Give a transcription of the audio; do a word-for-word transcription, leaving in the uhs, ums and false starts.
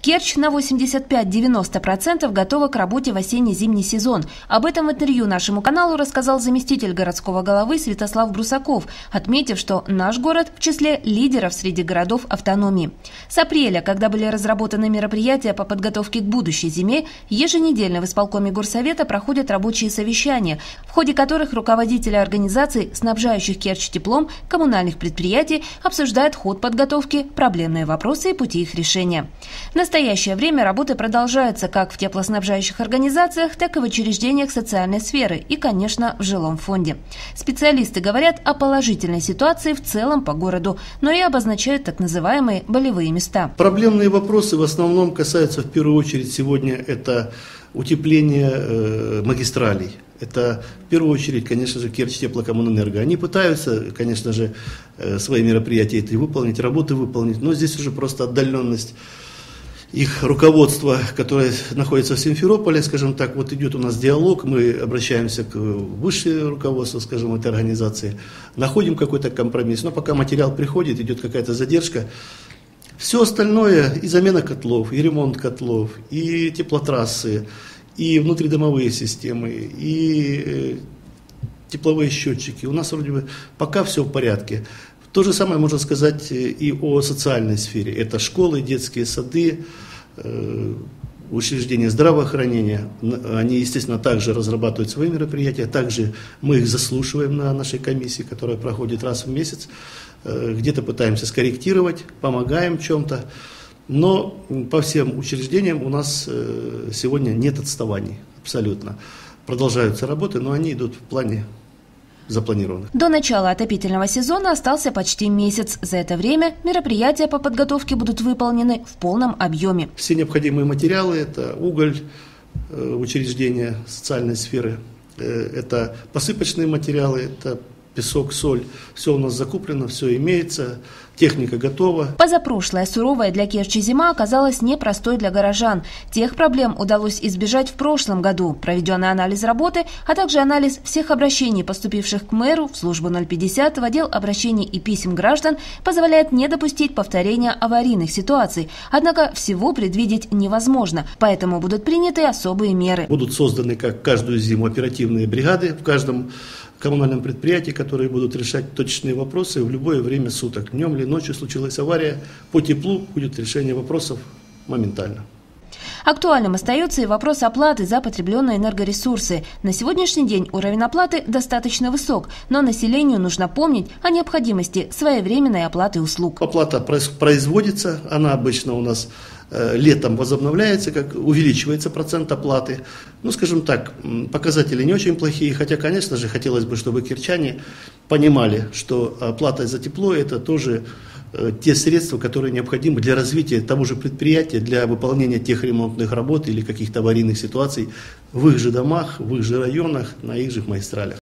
Керчь на восемьдесят пять — девяносто процентов готова к работе в осенне-зимний сезон. Об этом в интервью нашему каналу рассказал заместитель городского головы Святослав Брусаков, отметив, что наш город в числе лидеров среди городов автономии. С апреля, когда были разработаны мероприятия по подготовке к будущей зиме, еженедельно в исполкоме горсовета проходят рабочие совещания, в ходе которых руководители организаций, снабжающих Керчь теплом, коммунальных предприятий, обсуждают ход подготовки, проблемные вопросы и пути их решения. В настоящее время работы продолжаются как в теплоснабжающих организациях, так и в учреждениях социальной сферы и, конечно, в жилом фонде. Специалисты говорят о положительной ситуации в целом по городу, но и обозначают так называемые болевые места. Проблемные вопросы в основном касаются в первую очередь сегодня это утепление э, магистралей. Это в первую очередь, конечно же, Керчь Теплокоммунэнерго. Они пытаются, конечно же, э, свои мероприятия эти выполнить, работы выполнить, но здесь уже просто отдаленность их руководства, которое находится в Симферополе, скажем так, вот идет у нас диалог, мы обращаемся к высшему руководству, скажем, этой организации, находим какой-то компромисс, но пока материал приходит, идет какая-то задержка. Все остальное, и замена котлов, и ремонт котлов, и теплотрассы, и внутридомовые системы, и тепловые счетчики. У нас вроде бы пока все в порядке. То же самое можно сказать и о социальной сфере. Это школы, детские сады, учреждения здравоохранения. Они, естественно, также разрабатывают свои мероприятия. Также мы их заслушиваем на нашей комиссии, которая проходит раз в месяц. Где-то пытаемся скорректировать, помогаем в чем-то. Но по всем учреждениям у нас сегодня нет отставаний абсолютно. Продолжаются работы, но они идут в плане запланированных. До начала отопительного сезона остался почти месяц. За это время мероприятия по подготовке будут выполнены в полном объеме. Все необходимые материалы – это уголь, учреждения социальной сферы, это посыпочные материалы, это песок, соль. Все у нас закуплено, все имеется, техника готова. Позапрошлая суровая для Керчи зима оказалась непростой для горожан. Тех проблем удалось избежать в прошлом году. Проведенный анализ работы, а также анализ всех обращений, поступивших к мэру, в службу ноль пятьдесят, в отдел обращений и писем граждан, позволяет не допустить повторения аварийных ситуаций. Однако всего предвидеть невозможно, поэтому будут приняты особые меры. Будут созданы, как каждую зиму, оперативные бригады в каждом коммунальном предприятии, которые будут решать точечные вопросы в любое время суток. Днем или ночью случилась авария, по теплу будет решение вопросов моментально. Актуальным остается и вопрос оплаты за потребленные энергоресурсы. На сегодняшний день уровень оплаты достаточно высок, но населению нужно помнить о необходимости своевременной оплаты услуг. Оплата производится, она обычно у нас э, летом возобновляется, как увеличивается процент оплаты. Ну, скажем так, показатели не очень плохие, хотя, конечно же, хотелось бы, чтобы керчане понимали, что оплата за тепло – это тоже те средства, которые необходимы для развития того же предприятия, для выполнения тех ремонтных работ или каких-то аварийных ситуаций в их же домах, в их же районах, на их же магистралях.